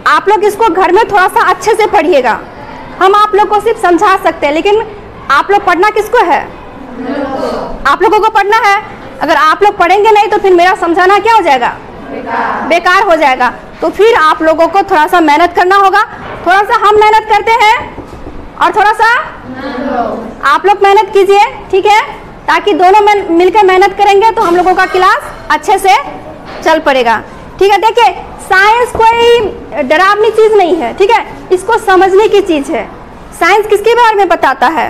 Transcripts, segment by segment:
आप लोग इसको घर में थोड़ा सा अच्छे से पढ़िएगा। हम आप लोग को सिर्फ समझा सकते हैं, लेकिन आप लोग पढ़ना किसको है? आप लोगों को पढ़ना है। अगर आप लोग पढ़ेंगे नहीं तो फिर मेरा समझाना क्या हो जाएगा? बेकार हो जाएगा। तो फिर आप लोगों को थोड़ा सा मेहनत करना होगा। थोड़ा सा हम मेहनत करते हैं और थोड़ा सा आप लोग मेहनत कीजिए, ठीक है? ताकि दोनों मिलकर मेहनत करेंगे तो हम लोगों का क्लास अच्छे से चल पड़ेगा, ठीक है? देखिए, साइंस कोई डरावनी चीज़ नहीं है, ठीक है? इसको समझने की चीज़ है। साइंस किसके बारे में बताता है?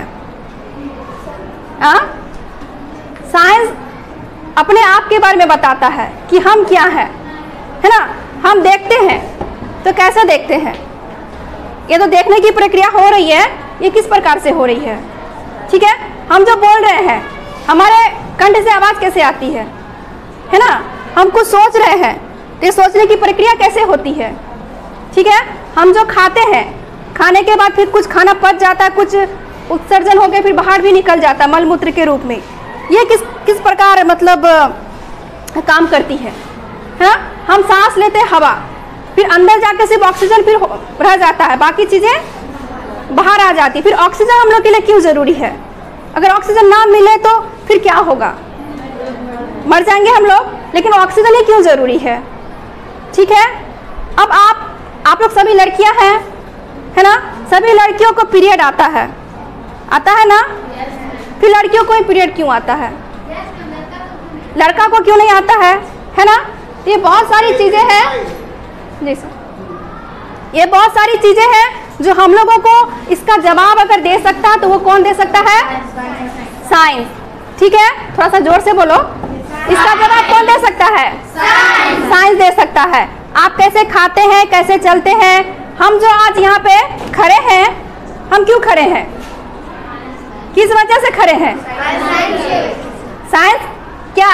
साइंस अपने आप के बारे में बताता है कि हम क्या है ना? हम देखते हैं तो कैसे देखते हैं? ये तो देखने की प्रक्रिया हो रही है, ये किस प्रकार से हो रही है, ठीक है? हम जो बोल रहे हैं, हमारे कंठ से आवाज़ कैसे आती है ना? हम कुछ सोच रहे हैं तो ये सोचने की प्रक्रिया कैसे होती है, ठीक है? हम जो खाते हैं, खाने के बाद फिर कुछ खाना पच जाता है, कुछ उत्सर्जन होकर फिर बाहर भी निकल जाता है मलमूत्र के रूप में। ये किस प्रकार मतलब काम करती है ना? हम सांस लेते हैं हवा, फिर अंदर जाकर सिर्फ ऑक्सीजन फिर रह जाता है, बाकी चीज़ें बाहर आ जाती है। फिर ऑक्सीजन हम लोग के लिए क्यों ज़रूरी है? अगर ऑक्सीजन ना मिले तो फिर क्या होगा? मर जाएंगे हम लोग। लेकिन ऑक्सीजन ही क्यों ज़रूरी है, ठीक है? अब आप लोग सभी लड़कियां हैं, है ना? सभी लड़कियों को पीरियड आता है ना? फिर लड़कियों को ही पीरियड क्यों आता है? लड़का को क्यों नहीं आता है ना? ये बहुत सारी चीज़ें हैं जी सर, ये बहुत सारी चीज़ें हैं जो हम लोगों को इसका जवाब अगर दे सकता है तो वो कौन दे सकता है? साइंस, ठीक है? थोड़ा सा जोर से बोलो। इसका जवाब कौन दे सकता है? साइंस दे सकता है। आप कैसे खाते हैं, कैसे चलते हैं? हम जो आज यहाँ पे खड़े हैं, हम क्यों खड़े हैं? किस वजह से खड़े हैं? साइंस क्या?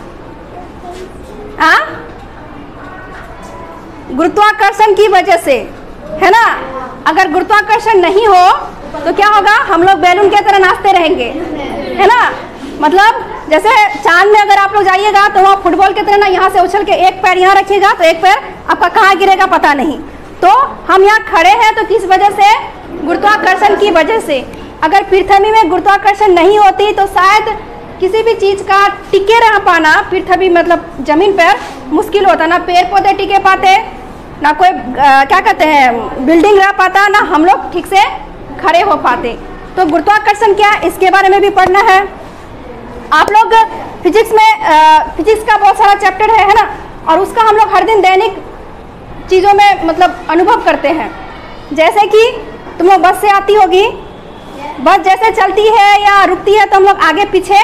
गुरुत्वाकर्षण की वजह से, है ना? अगर गुरुत्वाकर्षण नहीं हो तो क्या होगा? हम लोग बैलून की तरह नाचते रहेंगे, है ना? मतलब जैसे चांद में अगर आप लोग जाइएगा तो वहाँ फुटबॉल की तरह ना यहाँ से उछल के एक पैर यहाँ रखिएगा तो एक पैर आपका कहाँ गिरेगा पता नहीं। तो हम यहाँ खड़े हैं तो किस वजह से? गुरुत्वाकर्षण की वजह से। अगर पृथ्वी में गुरुत्वाकर्षण नहीं होती तो शायद किसी भी चीज़ का टिके रह पाना पृथ्वी मतलब जमीन पर मुश्किल होता। ना पेड़ पौधे टिके पाते, ना कोई क्या कहते हैं बिल्डिंग रह पाता, ना हम लोग ठीक से खड़े हो पाते। तो गुरुत्वाकर्षण क्या, इसके बारे में भी पढ़ना है। आप लोग फिजिक्स में फिजिक्स का बहुत सारा चैप्टर है ना? और उसका हम लोग हर दिन दैनिक चीज़ों में मतलब अनुभव करते हैं। जैसे कि तुम लोग बस से आती होगी, बस जैसे चलती है या रुकती है तो हम लोग आगे पीछे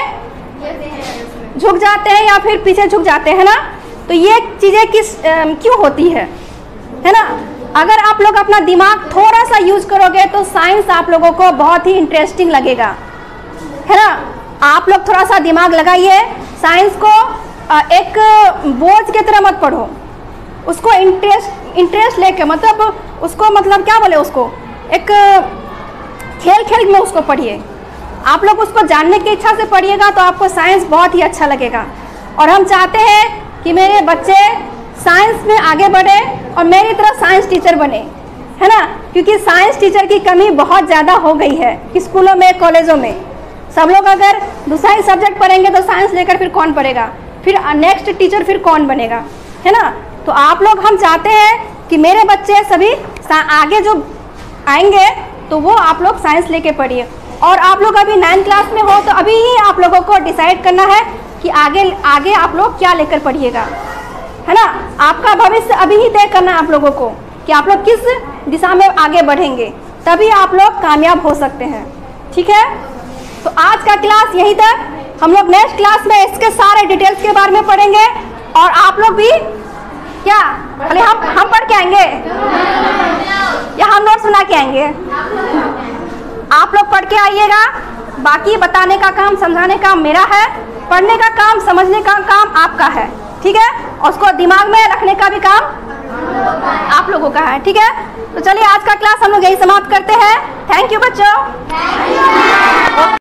झुक जाते हैं या फिर पीछे झुक जाते हैं ना? तो ये चीज़ें क्यों होती है ना? अगर आप लोग अपना दिमाग थोड़ा सा यूज करोगे तो साइंस आप लोगों को बहुत ही इंटरेस्टिंग लगेगा, है ना? आप लोग थोड़ा सा दिमाग लगाइए। साइंस को एक बोझ की तरह मत पढ़ो, उसको इंटरेस्ट लेके मतलब उसको मतलब क्या बोले, उसको एक खेल में उसको पढ़िए। आप लोग उसको जानने की इच्छा से पढ़िएगा तो आपको साइंस बहुत ही अच्छा लगेगा। और हम चाहते हैं कि मेरे बच्चे साइंस में आगे बढ़े और मेरी तरह साइंस टीचर बने, है ना? क्योंकि साइंस टीचर की कमी बहुत ज़्यादा हो गई है स्कूलों में, कॉलेजों में। सब लोग अगर दूसरा ही सब्जेक्ट पढ़ेंगे तो साइंस लेकर फिर कौन पढ़ेगा? फिर नेक्स्ट टीचर फिर कौन बनेगा, है ना? तो आप लोग, हम चाहते हैं कि मेरे बच्चे सभी आगे जो आएंगे तो वो आप लोग साइंस लेके पढ़िए। और आप लोग अभी 9th क्लास में हो तो अभी ही आप लोगों को डिसाइड करना है कि आगे आप लोग क्या लेकर पढ़िएगा, है ना? आपका भविष्य अभी ही तय करना है आप लोगों को कि आप लोग किस दिशा में आगे बढ़ेंगे, तभी आप लोग कामयाब हो सकते हैं, ठीक है? तो आज का क्लास यहीं तक। हम लोग नेक्स्ट क्लास में इसके सारे डिटेल्स के बारे में पढ़ेंगे। और आप लोग भी क्या खाली हम पढ़ के आएंगे या हम नोट्स बना के आएंगे? आप लोग पढ़ के आइएगा। बाकी बताने का काम, समझाने का मेरा है, पढ़ने का काम, समझने का काम आपका है, ठीक है? और उसको दिमाग में रखने का भी काम आप लोगों का है, ठीक है? तो चलिए आज का क्लास हम लोग यही समाप्त करते हैं। थैंक यू बच्चों।